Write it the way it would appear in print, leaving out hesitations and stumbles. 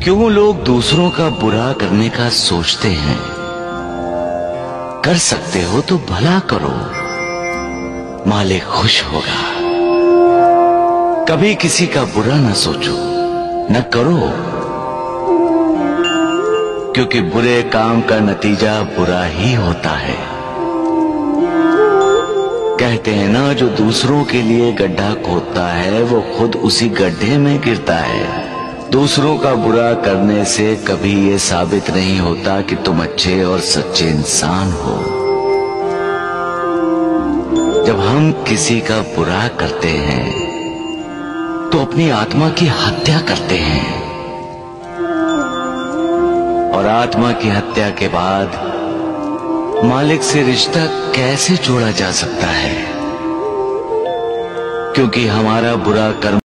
क्यों लोग दूसरों का बुरा करने का सोचते हैं? कर सकते हो तो भला करो, मालिक खुश होगा। कभी किसी का बुरा न सोचो, न करो, क्योंकि बुरे काम का नतीजा बुरा ही होता है। कहते हैं ना, जो दूसरों के लिए गड्ढा खोदता है वो खुद उसी गड्ढे में गिरता है। दूसरों का बुरा करने से कभी ये साबित नहीं होता कि तुम अच्छे और सच्चे इंसान हो। जब हम किसी का बुरा करते हैं तो अपनी आत्मा की हत्या करते हैं, और आत्मा की हत्या के बाद मालिक से रिश्ता कैसे जोड़ा जा सकता है? क्योंकि हमारा बुरा कर्म